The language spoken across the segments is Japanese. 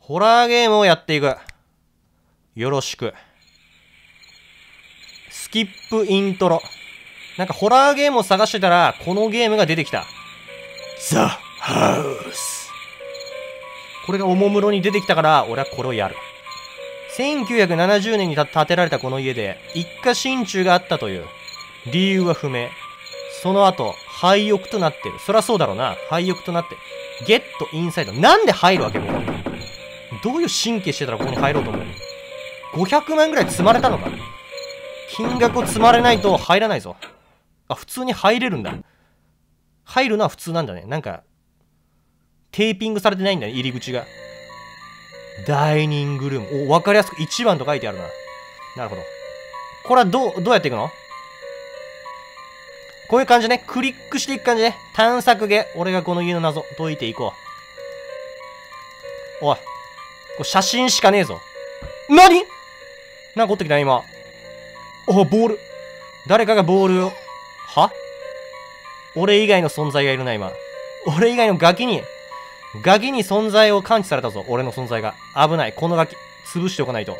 ホラーゲームをやっていく。よろしく。スキップイントロ。なんかホラーゲームを探してたら、このゲームが出てきた。ザ・ハウス。これがおもむろに出てきたから、俺はこれをやる。1970年に建てられたこの家で、一家心中があったという。理由は不明。その後、廃屋となってる。そりゃそうだろうな。廃屋となってる。ゲットインサイド。なんで入るわけもう。どういう神経してたらここに入ろうと思うの ?500 万ぐらい積まれたのか。金額を積まれないと入らないぞ。あ、普通に入れるんだ。入るのは普通なんだね。なんか、テーピングされてないんだね、入り口が。ダイニングルーム。お、わかりやすく1番と書いてあるな。なるほど。これはどうやっていくの？こういう感じね。クリックしていく感じね。探索ゲ。俺がこの家の謎解いていこう。おい。これ写真しかねえぞ。何？なんか落ってきた今。お、ボール。誰かがボールを。は？俺以外の存在がいるな、今。俺以外のガキに存在を感知されたぞ。俺の存在が。危ない。このガキ、潰しておかないと。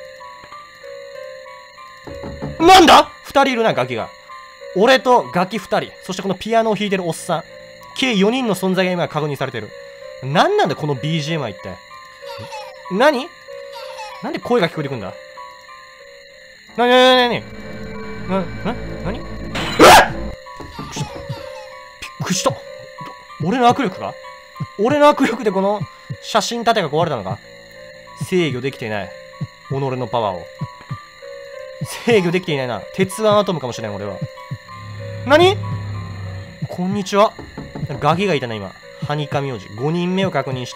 なんだ？ 2 人いるな、ガキが。俺とガキ2人。そしてこのピアノを弾いてるおっさん。計4人の存在が今確認されてる。なんなんだ、この BGM は一体。何？なんで声が聞こえてくんだ？なに何？びっくりした。俺の握力か？俺の握力でこの写真立てが壊れたのか？制御できていない。己のパワーを。制御できていないな。鉄腕アトムかもしれん、俺は。何？こんにちは。ガキがいたな、今。ハニカミ王子。5人目を確認した。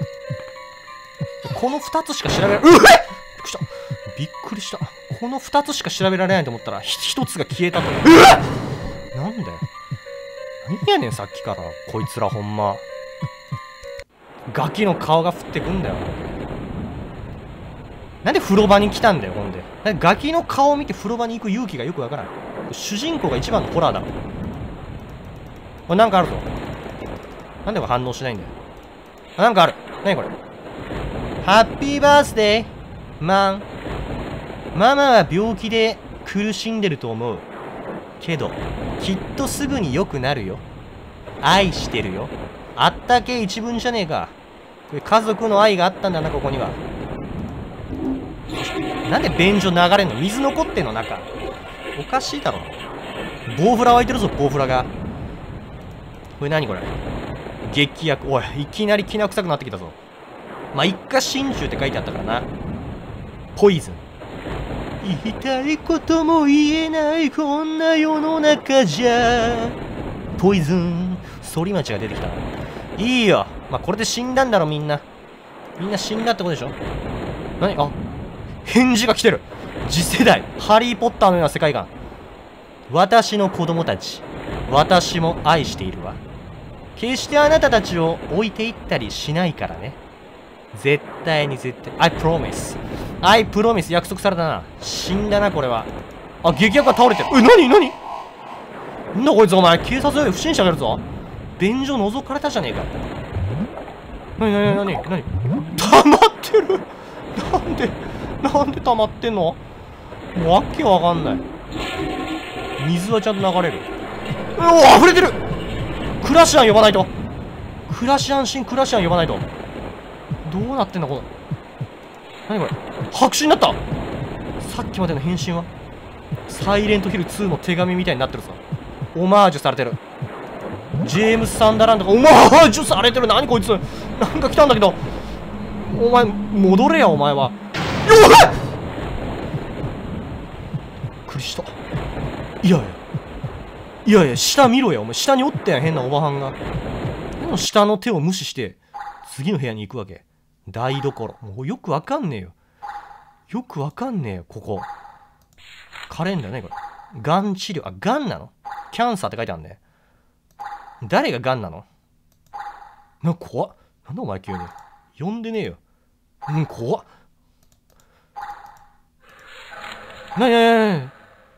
この2つしか調べられない。びっくりした。この2つしか調べられないと思ったら、1つが消えたと。なんだよ。何やねん、さっきから。こいつらほんま。ガキの顔が降ってくんだよ。なんで風呂場に来たんだよ、ほんで。ガキの顔を見て風呂場に行く勇気がよくわからん。主人公が一番のホラーだろ。これなんかあるぞ。なんで反応しないんだよ。なんかある。なにこれ。ハッピーバースデー、ママは病気で苦しんでると思う。けど、きっとすぐに良くなるよ。愛してるよ。あったけ一文じゃねえか。これ家族の愛があったんだな、ここには。なんで便所流れんの？水残ってんの中。おかしいだろ。ボウフラ湧いてるぞ、ボウフラが。これ何これ？劇薬。おい、いきなりきな臭くなってきたぞ。まあ、一家心中って書いてあったからな。ポイズン。言いたいことも言えないこんな世の中じゃ。ポイズン。反町が出てきた。いいよ。まあ、これで死んだんだろ、みんな。みんな死んだってことでしょ？何？あ、返事が来てる。次世代。ハリーポッターのような世界観。私の子供たち。私も愛しているわ。決してあなたたちを置いていったりしないからね。絶対に絶対。I promise。I promise。約束されたな。死んだな、これは。あ、劇薬が倒れてる。何なんだこいつ、お前。警察より不審者がいるぞ。便所覗かれたじゃねえか。何溜まってる。なんで溜まってんの？もうわけわかんない。水はちゃんと流れる。溢れてる。クラシアン呼ばないと。クラシアン呼ばないと。どうなってんだこの。何これ。白紙になった。さっきまでの変身はサイレントヒル2の手紙みたいになってるさ。オマージュされてる。ジェームス・サンダーランドがオマージュされてる。何こいつ。なんか来たんだけど。お前戻れや、お前は。びっくりした。いや下見ろや。お前下におったやん、変なおばはんが。下の手を無視して次の部屋に行くわけ。台所。もうよくわかんねえよ、ここ。カレンダーね、これ。がん治療。あ、がんなの？キャンサーって書いてあるね。誰ががんなの？怖っ。なんだお前急に。呼んでねえよ。怖っ。これ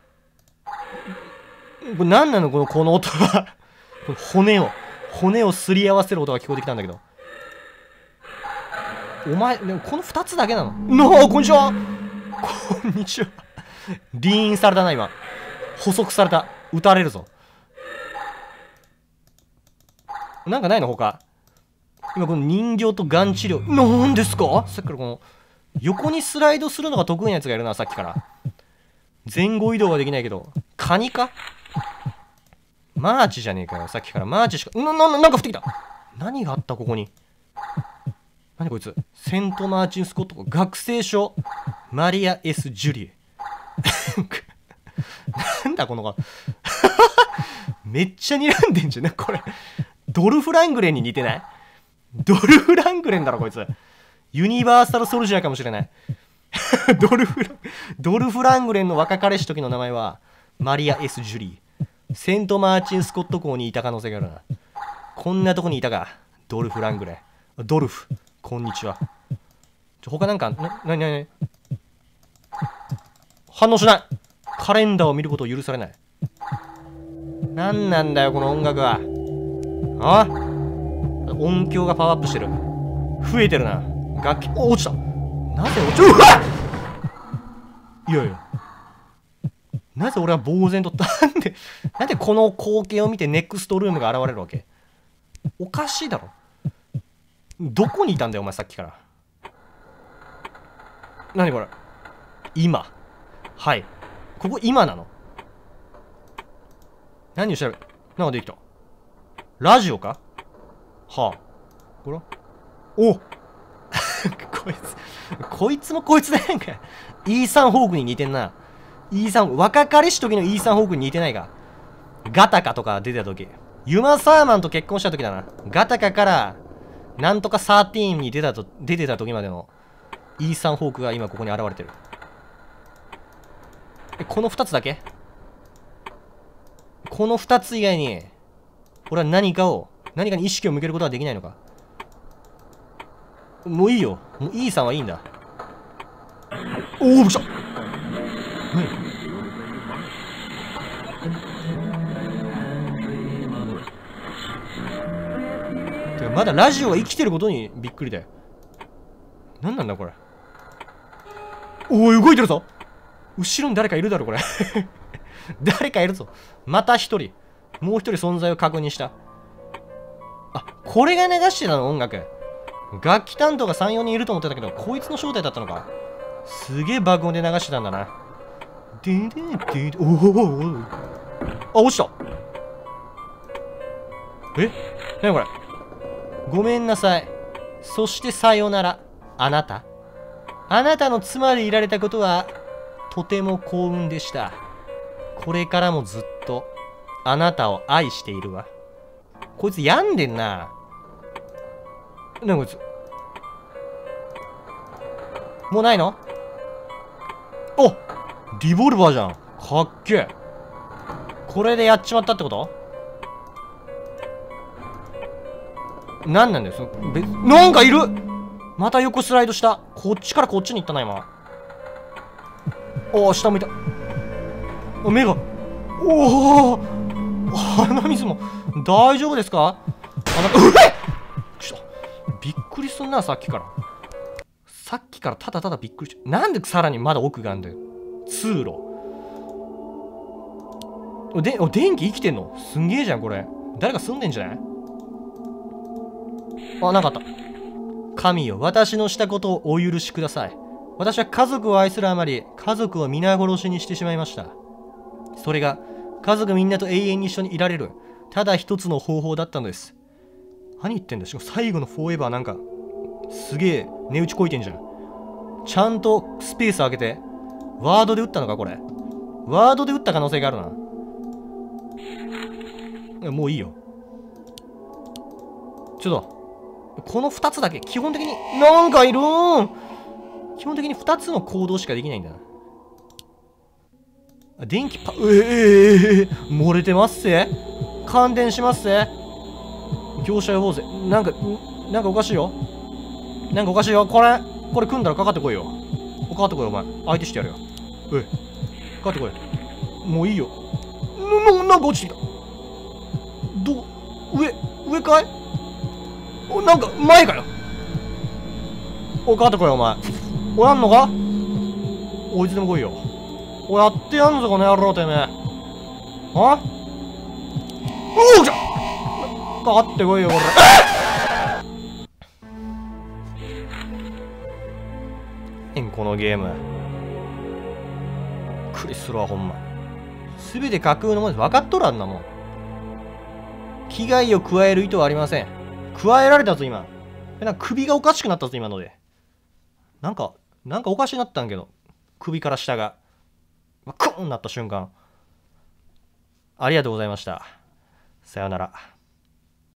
何なのこの音は。骨をすり合わせる音が聞こえてきたんだけど。 お前、でもこの2つだけなの。なあ、こんにちは。こんにちは。リーンされたな、今。捕捉された。撃たれるぞ。なんかないの他。今この人形とがん治療。なんですか？さっきからこの、横にスライドするのが得意なやつがいるな、さっきから。前後移動はできないけど。カニか？マーチじゃねえかよ。さっきからマーチしか。なんか降ってきた。何があったここに。何こいつ。セントマーチン・スコット学生証マリア・ S ・ジュリエ。なんだこのめっちゃ睨んでんじゃんこれ。ドルフ・ラングレンに似てない？ドルフ・ラングレンだろこいつ。ユニバーサル・ソルジャーかもしれない。ドルフ・ラングレンの若彼氏時の名前はマリア・ S ・ジュリー。セントマーチン・スコット校にいた可能性があるな。こんなとこにいたか、ドルフ・ラングレン。ドルフ、こんにちは。他なんか、な反応しない。カレンダーを見ることを許されない。なんなんだよ、この音楽は。あ？音響がパワーアップしてる。増えてるな。楽器、落ちた。なぜ落ちる？うわっ！いやいや。なぜ俺は呆然となんでこの光景を見てネクストルームが現れるわけ？おかしいだろ。どこにいたんだよお前さっきから。何これ？今。はい。ここ今なの？何を調べ、なんかできた。ラジオか？はあ。これおこいつもこいつでなんかイーサン・ホークに似てんな。イーサン、若かりし時のイーサン・ホークに似てないか。ガタカとか出てた時。ユマ・サーマンと結婚した時だな。ガタカからなんとか13に出てた時までのイーサン・ホークが今ここに現れてる。この2つだけ？この2つ以外に俺は何かに意識を向けることはできないのか？もういいよ。もうイーサンはいいんだ。おお、びっくりした。てかまだラジオが生きてることにびっくりだよ。何なんだこれ。おお、動いてるぞ。後ろに誰かいるだろこれ。誰かいるぞ。また一人。もう一人存在を確認した。あ、これが流してたの音楽。楽器担当が3、4人いると思ってたけど、こいつの正体だったのか。すげえ爆音で流してたんだな。おお、あ、落ちた。え？なにこれ。ごめんなさい。そしてさよなら。あなたの妻でいられたことはとても幸運でした。これからもずっとあなたを愛しているわ。こいつ病んでんな。なにこいつ。もうないの？お、リボルバーじゃん。かっけえ。これでやっちまったってこと？なんなんだよ。なんかいる！また横スライドした。こっちからこっちに行ったな、今。おー、下向いた。目が。おお、鼻水も。大丈夫ですか？びっくりすんな、さっきから。さっきからただただびっくりして。なんでさらにまだ奥があんだよ。通路。電気生きてんの？すんげえじゃん、これ。誰か住んでんじゃない？あ、なんかあった。神よ、私のしたことをお許しください。私は家族を愛するあまり、家族を皆殺しにしてしまいました。それが、家族みんなと永遠に一緒にいられる、ただ一つの方法だったのです。何言ってんだ？しかも最後のフォーエバーなんか、すげえ値打ちこいてんじゃん。ちゃんとスペース空けて、ワードで打ったのかこれ。ワードで打った可能性があるな。もういいよ。ちょっと。この2つだけ、基本的に、なんかいるーん。基本的に2つの行動しかできないんだな。電気漏れてますせ。感電しますせ。業者予報税。なんかおかしいよ。なんかおかしいよ。これ組んだらかかってこいよ。かかってこいよ、お前。相手してやるよ。かかってこい。もういいよ。なんか落ちてきた。上かい？なんか前かよ。 おい、かかってこいよ、お前。おい、やんのか？おい、いつでも来いよ。おい、やってやんぞ、この野郎、てめえ。あ？おう、じゃかかってこいよ、これ。このゲーム。クリスロはほんま。すべて架空のものです。分かっとるあんなもん。危害を加える意図はありません。加えられたぞ、今。なんか首がおかしくなったぞ、今ので。なんかおかしくなったんけど。首から下が。クーンなった瞬間。ありがとうございました。さようなら。